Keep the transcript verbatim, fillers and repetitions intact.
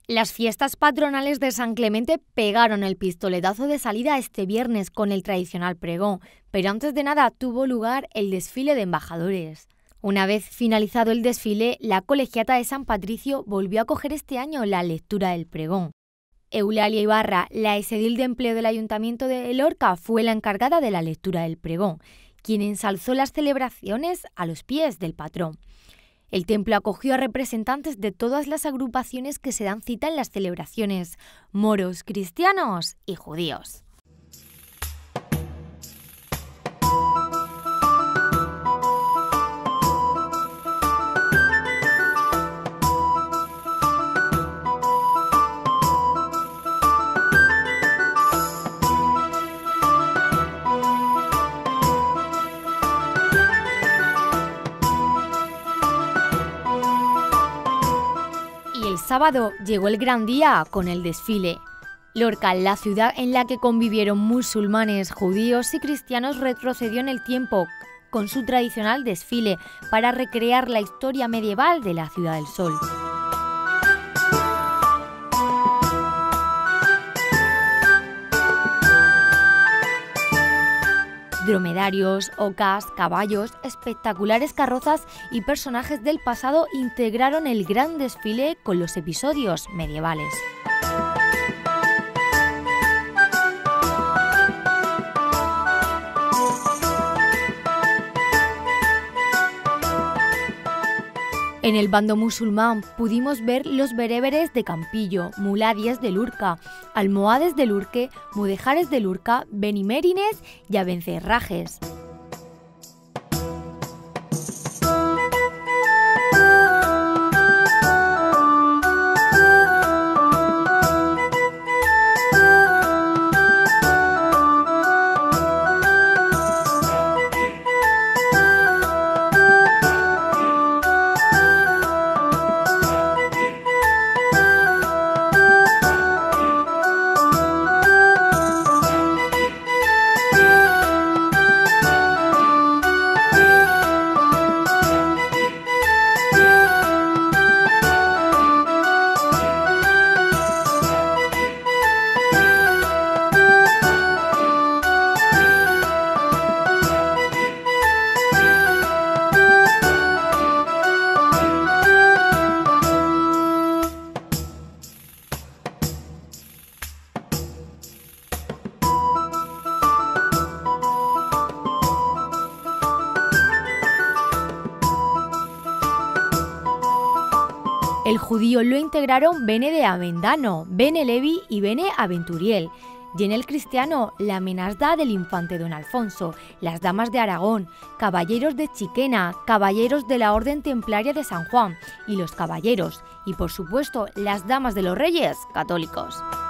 Las fiestas patronales de San Clemente pegaron el pistoletazo de salida este viernes con el tradicional pregón, pero antes de nada tuvo lugar el desfile de embajadores. Una vez finalizado el desfile, la colegiata de San Patricio volvió a coger este año la lectura del pregón. Eulalia Ibarra, la exedil de empleo del Ayuntamiento de Lorca, fue la encargada de la lectura del pregón, quien ensalzó las celebraciones a los pies del patrón. El templo acogió a representantes de todas las agrupaciones que se dan cita en las celebraciones, moros, cristianos y judíos. El sábado llegó el gran día con el desfile. Lorca, la ciudad en la que convivieron musulmanes, judíos y cristianos, retrocedió en el tiempo con su tradicional desfile para recrear la historia medieval de la Ciudad del Sol. Dromedarios, ocas, caballos, espectaculares carrozas y personajes del pasado integraron el gran desfile con los episodios medievales. En el bando musulmán pudimos ver los bereberes de Campillo, muladies de Lurca, almohades de Lurque, mudejares de Lurca, benimérines y abencerrajes. El judío lo integraron Bene de Avendano, Bene Levi y Bene Aventuriel. Y en el cristiano, la menasda del infante don Alfonso, las damas de Aragón, caballeros de Chiquena, caballeros de la Orden Templaria de San Juan y los caballeros, y por supuesto las damas de los reyes católicos.